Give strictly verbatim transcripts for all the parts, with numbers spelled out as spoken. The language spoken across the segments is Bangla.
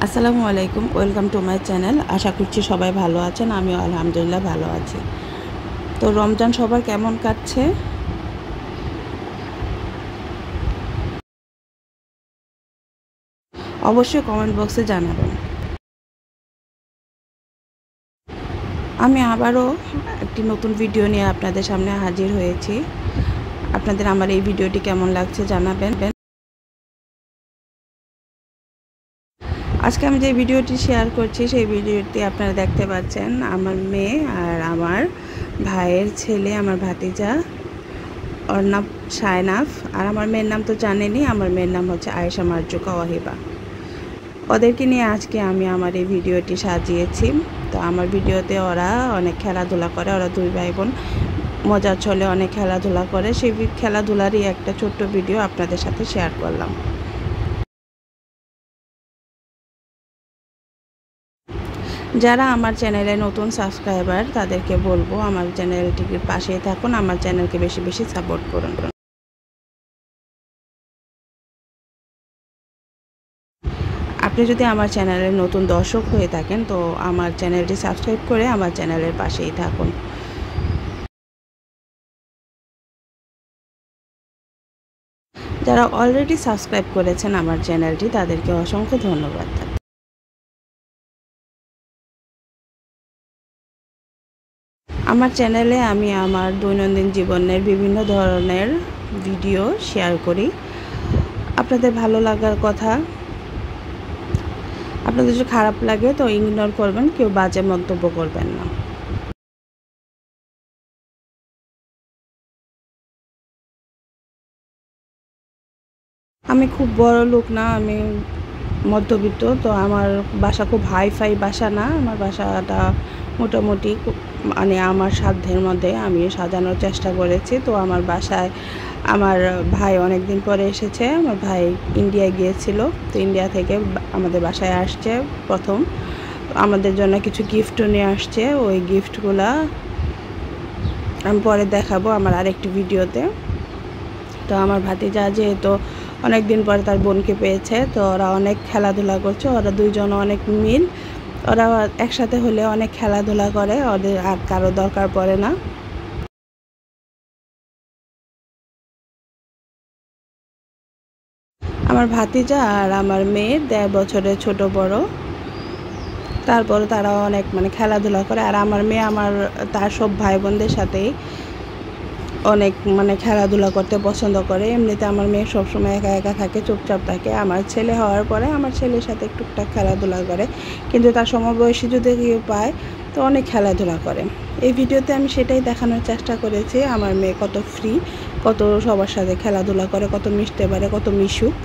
আসসালামু আলাইকুম, ওয়েলকাম টু মাই চ্যানেল। আশা করছি সবাই ভালো আছেন, আমিও আলহামদুলিল্লাহ ভালো আছি। তো রমজান সবার কেমন কাটছে? অবশ্যই কমেন্ট বক্সে জানাবেন। আমি আবারও একটি নতুন ভিডিও নিয়ে আপনাদের সামনে হাজির হয়েছি। আপনাদের আমার এই ভিডিওটি কেমন লাগছে জানাবেন। আজকে আমি যে ভিডিওটি শেয়ার করছি সেই ভিডিওটি আপনারা দেখতে পাচ্ছেন আমার মেয়ে আর আমার ভাইয়ের ছেলে, আমার ভাতিজা। ওর নাম শায়নাফ, আর আমার মেয়ের নাম তো জানেনই, আমার মেয়ের নাম হচ্ছে আয়েশা মার্জুকা ওয়াহিবা। ওদেরকে নিয়ে আজকে আমি আমার এই ভিডিওটি সাজিয়েছি। তো আমার ভিডিওতে ওরা অনেক খেলাধুলা করে, ওরা দুই ভাই বোন মজার ছলে অনেক খেলাধুলা করে। সেই খেলাধুলারই একটা ছোট্ট ভিডিও আপনাদের সাথে শেয়ার করলাম। যারা আমার চ্যানেলে নতুন সাবস্ক্রাইবার তাদেরকে বলবো আমার চ্যানেলটির পাশে থাকুন, আমার চ্যানেলকে বেশি বেশি সাপোর্ট করুন। আপনি যদি আমার চ্যানেলের নতুন দর্শক হয়ে থাকেন তো আমার চ্যানেলটি সাবস্ক্রাইব করে আমার চ্যানেলের পাশেই থাকুন। যারা অলরেডি সাবস্ক্রাইব করেছেন আমার চ্যানেলটি তাদেরকে অসংখ্য ধন্যবাদ। আমার চ্যানেলে আমি আমার দৈনন্দিন জীবনের বিভিন্ন ধরনের ভিডিও শেয়ার করি। আপনাদের ভালো লাগার কথা, আপনাদের যদি খারাপ লাগে তো ইগনোর করবেন, কেউ বাজে মন্তব্য করবেন না। আমি খুব বড় লোক না, আমি মধ্যবিত্ত। তো আমার বাসা খুব হাইফাই বাসা না, আমার বাসাটা মোটামুটি মানে আমার সাধ্যের মধ্যে আমি সাজানোর চেষ্টা করেছি। তো আমার বাসায় আমার ভাই অনেক দিন পরে এসেছে, আমার ভাই ইন্ডিয়ায় গিয়েছিল, তো ইন্ডিয়া থেকে আমাদের বাসায় আসছে প্রথম। আমাদের জন্য কিছু গিফটও নিয়ে আসছে, ওই গিফটগুলা আমি পরে দেখাবো আমার আরেকটি ভিডিওতে। তো আমার ভাতিজা যেহেতু অনেক দিন পরে তার বোনকে পেয়েছে, তো ওরা অনেক খেলাধুলা করছে, ওরা দুইজন অনেক মিল, ওরা একসাথে হলে অনেক খেলাধুলা করে, ওদের আর কারো দরকার পড়ে না। আমার ভাতিজা আর আমার মেয়ে দেড় বছরের ছোট বড়, তারপরে তারা অনেক মানে খেলাধুলা করে। আর আমার মেয়ে আমার তার সব ভাই বোনদের সাথেই অনেক মানে খেলাধুলা করতে পছন্দ করে। এমনিতে আমার মেয়ে সবসময় একা একা থাকে, চুপচাপ থাকে। আমার ছেলে হওয়ার পরে আমার ছেলের সাথে টুকটাক খেলাধুলা করে, কিন্তু তার সমবয়সী যদি কেউ পায় তো অনেক খেলাধুলা করে। এই ভিডিওতে আমি সেটাই দেখানোর চেষ্টা করেছি, আমার মেয়ে কত ফ্রি, কত সবার সাথে খেলাধুলা করে, কত মিশতে পারে, কত মিশুক।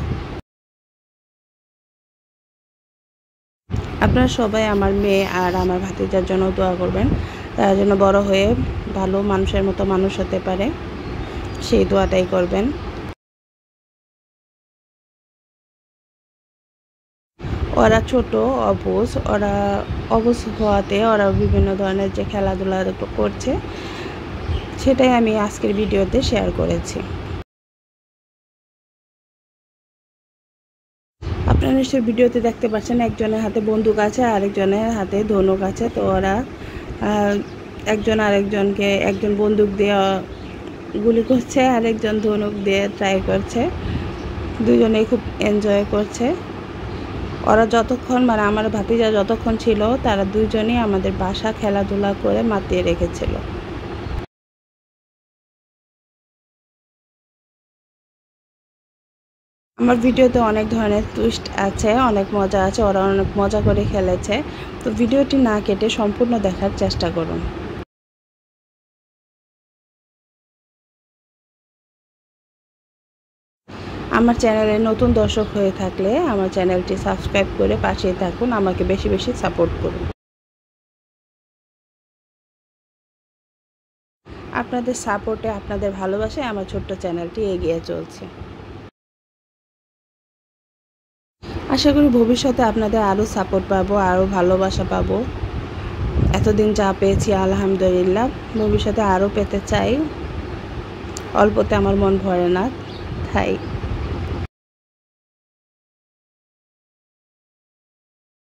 আপনারা সবাই আমার মেয়ে আর আমার ভাতিজার জন্য দোয়া করবেন, তারা যেন বড় হয়ে ভালো মানুষের মতো মানুষ হতে পারে, সেই দোয়াটাই করবেন। ওরা ছোট অবুঝ, ওরা অবুঝ হওয়াতে ওরা বিভিন্ন ধরনের যে খেলাধুলা করছে সেটাই আমি আজকের ভিডিওতে শেয়ার করেছি। আপনারা নিশ্চয়ই ভিডিওতে দেখতে পাচ্ছেন একজনের হাতে বন্দুক আছে, আরেকজনের হাতে ধনুক আছে। তো ওরা একজন আরেকজনকে, একজন বন্দুক দিয়ে গুলি করছে, আরেকজন ধনুক দিয়ে ট্রাই করছে, দুজনেই খুব এনজয় করছে। ওরা যতক্ষণ মানে আমার ভাতিজা যতক্ষণ ছিল তারা দুইজনই আমাদের বাসা খেলাধুলা করে মাতিয়ে রেখেছিল। আমার ভিডিওতে অনেক ধরনের টুইস্ট আছে, অনেক মজা আছে, ওরা অনেক মজা করে খেলেছে। তো ভিডিওটি না কেটে সম্পূর্ণ দেখার চেষ্টা করুন। আমার চ্যানেলে নতুন দর্শক হয়ে থাকলে আমার চ্যানেলটি সাবস্ক্রাইব করে পাশেই থাকুন, আমাকে বেশি বেশি সাপোর্ট করুন। আপনাদের সাপোর্টে, আপনাদের ভালোবাসায় আমার ছোট্ট চ্যানেলটি এগিয়ে চলছে। আশা করি ভবিষ্যতে আপনাদের আরও সাপোর্ট পাবো, আরও ভালোবাসা পাবো। এতদিন যা পেয়েছি আলহামদুলিল্লাহ, ভবিষ্যতে আরও পেতে চাই। অল্পতে আমার মন ভরে না, তাই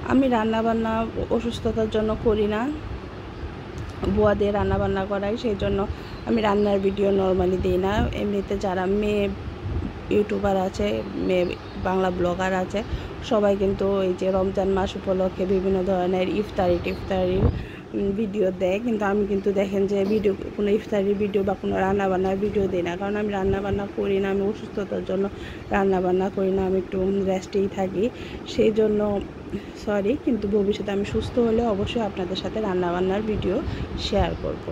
আমি রান্নাবান্না অসুস্থতার জন্য করি না, বুয়া দিয়ে রান্নাবান্না করাই, সেই জন্য আমি রান্নার ভিডিও নর্মালি দিই না। এমনিতে যারা মেয়ে ইউটিউবার আছে, মেয়ে বাংলা ব্লগার আছে, সবাই কিন্তু এই যে রমজান মাস উপলক্ষে বিভিন্ন ধরনের ইফতারি টিফতারি ভিডিও দেয়, কিন্তু আমি কিন্তু দেখেন যে ভিডিও কোনো ইফতারির ভিডিও বা কোনো রান্নাবান্নার ভিডিও দিই না, কারণ আমি রান্নাবান্না করি না। আমি অসুস্থতার জন্য রান্নাবান্না করি না, আমি একটু রেস্টেই থাকি, সেই জন্য সরি। কিন্তু ভবিষ্যতে আমি সুস্থ হলে অবশ্যই আপনাদের সাথে রান্নাবান্নার ভিডিও শেয়ার করব।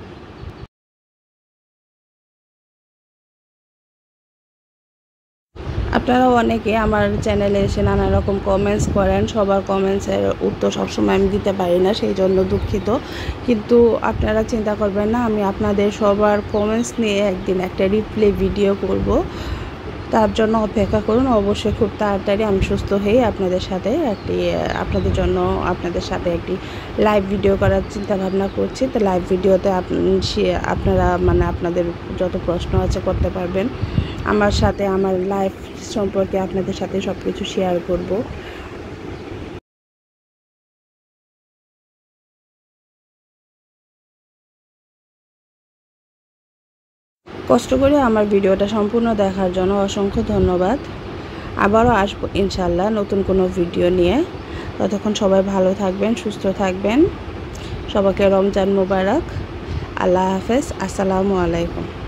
আপনারা অনেকে আমার চ্যানেলে এসে নানা রকম কমেন্টস করেন, সবার কমেন্টসের উত্তর সবসময় আমি দিতে পারি না, সেই জন্য দুঃখিত। কিন্তু আপনারা চিন্তা করবেন না, আমি আপনাদের সবার কমেন্টস নিয়ে একদিন একটা রিপ্লে ভিডিও করব, তার জন্য অপেক্ষা করুন। অবশ্যই খুব তাড়াতাড়ি আমি সুস্থ হয়ে আপনাদের সাথে একটি আপনাদের জন্য আপনাদের সাথে একটি লাইভ ভিডিও করার চিন্তা ভাবনা করছি। তো লাইভ ভিডিওতে আপনারা মানে আপনাদের যত প্রশ্ন আছে করতে পারবেন, আমার সাথে আমার লাইফ সম্পর্কে আপনাদের সাথে সব কিছু শেয়ার করব। কষ্ট করে আমার ভিডিওটা সম্পূর্ণ দেখার জন্য অসংখ্য ধন্যবাদ। আবারও আসবো ইনশাল্লাহ নতুন কোনো ভিডিও নিয়ে। ততক্ষণ সবাই ভালো থাকবেন, সুস্থ থাকবেন। সবাইকে রমজান মোবারক। আল্লাহ হাফেজ। আসসালামু আলাইকুম।